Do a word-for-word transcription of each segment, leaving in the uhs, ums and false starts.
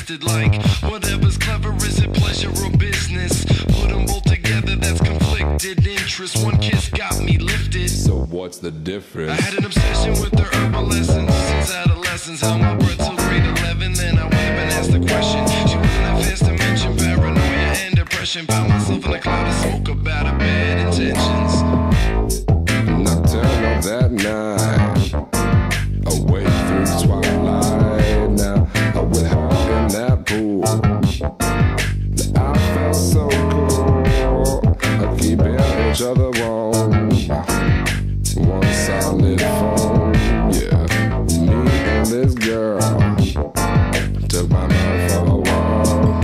twisted like whatever's clever, is it pleasure or business? Put them both together, that's conflicted interest. One kiss got me lifted. So what's the difference? I had an obsession with the herbal essence since adolescence. Held my breath till grade eleven, then I went up and asked the question. She wasn't advanced to mention paranoia and depression. Found myself in a cloud of smoke about her bad intentions. Nocturnal that night, awake through twilight. Now I with her in that pool, I felt so cool. I keeping each other warm, one solid phone. Yeah, me and this girl took my mind for a while.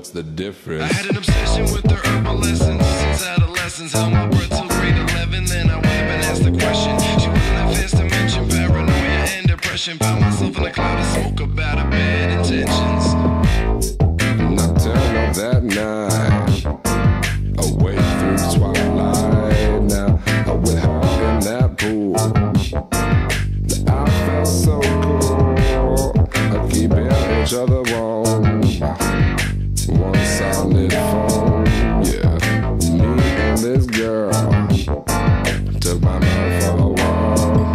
what's the difference? I had an obsession with the herbal essence since adolescence. Held my breath till grade eleven, then I went up and asked the question. She was in that fast dimension, paranoia and depression. Found myself in a cloud of smoke about her bad intentions. Nocturnal that night, away through twilight. Now I with her in that pool. I felt so cool, I keeping each other warm. One solid phone, yeah. Me and this girl took my mind for a while.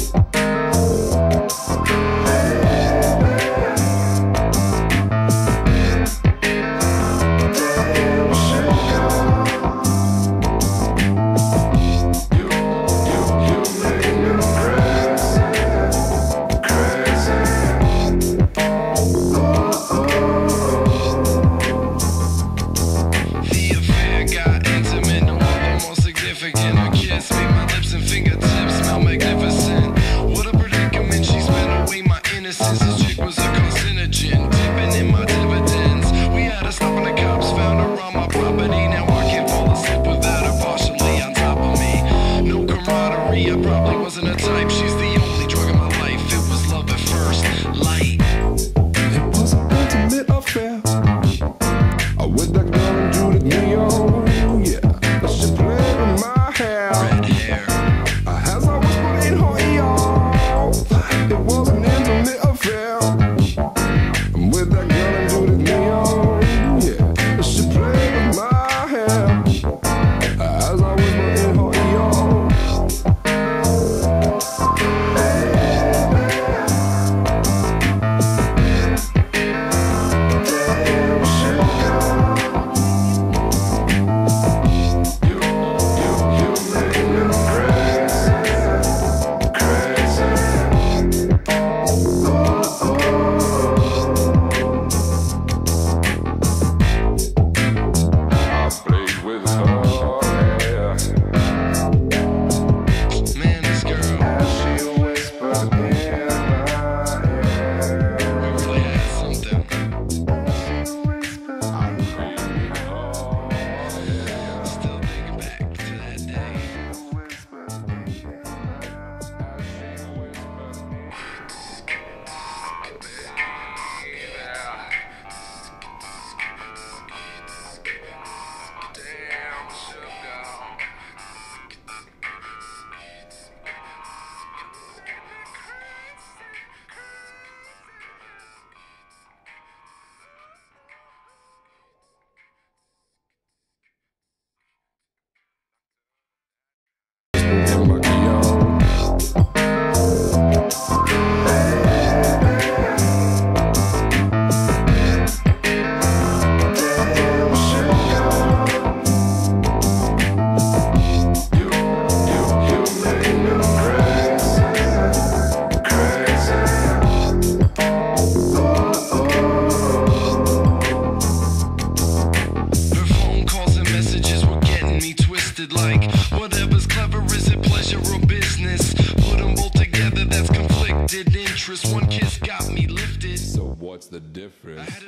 Like, whatever's clever, is it pleasure or business? Put them both together, that's conflicted interest. One kiss got me lifted. So what's the difference?